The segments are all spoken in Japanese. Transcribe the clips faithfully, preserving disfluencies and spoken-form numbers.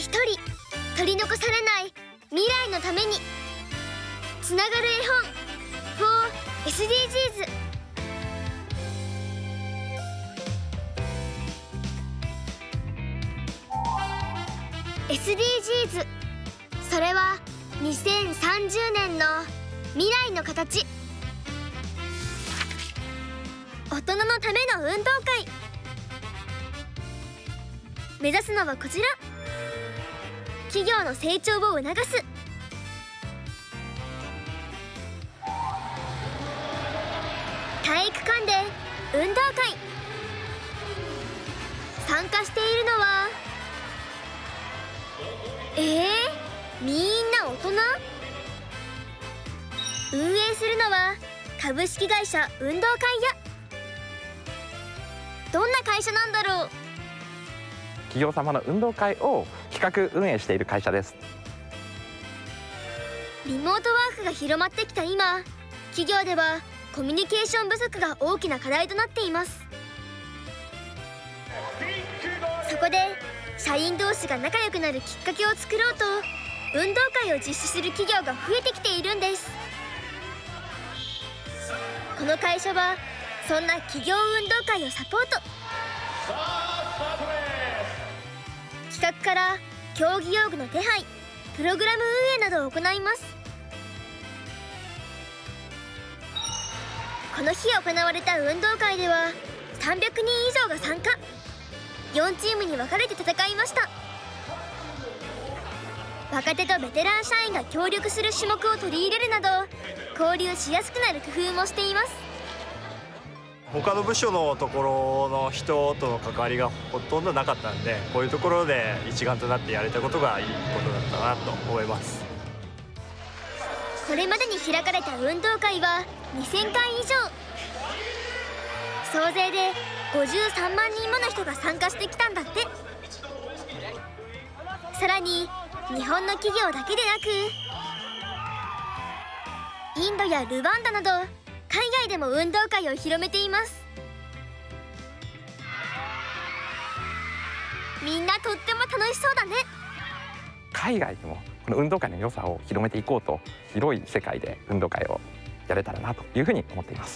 一人取り残されない未来のためにつながる絵本 フォーエスディージーズ。 エスディージーズ、それはにせんさんじゅうねんの未来の形。大人のための運動会。目指すのはこちら。企業の成長を促す。体育館で運動会。参加しているのはえー、みんな大人。運営するのは株式会社運動会屋。どんな会社なんだろう。 企業様の運動会を企画運営している会社です。 リモートワークが広まってきた今、企業ではコミュニケーション不足が大きな課題となっています。そこで社員同士が仲良くなるきっかけを作ろうと運動会を実施する企業が増えてきているんです。この会社はそんな企業運動会をサポート。企画から競技用具の手配、プログラム運営などを行います。この日行われた運動会ではさんびゃくにん以上が参加。よんチームに分かれて戦いました。若手とベテラン社員が協力する種目を取り入れるなど交流しやすくなる工夫もしています。 他の部署のところの人との関わりがほとんどなかったんで、こういうところで一丸となってやれたことがいいことだったなと思います。 これまでに開かれた運動会はにせんかい以上。総勢でごじゅうさんまんにんもの人が参加してきたんだって。さらに日本の企業だけでなくインドやルワンダなど海外でも運動会を広めています。みんなとっても楽しそうだね。 海外でもこの運動会の良さを広めていこうと、広い世界で運動会をやれたらなというふうに思っています。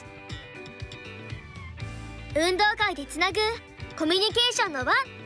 運動会でつなぐコミュニケーションの輪。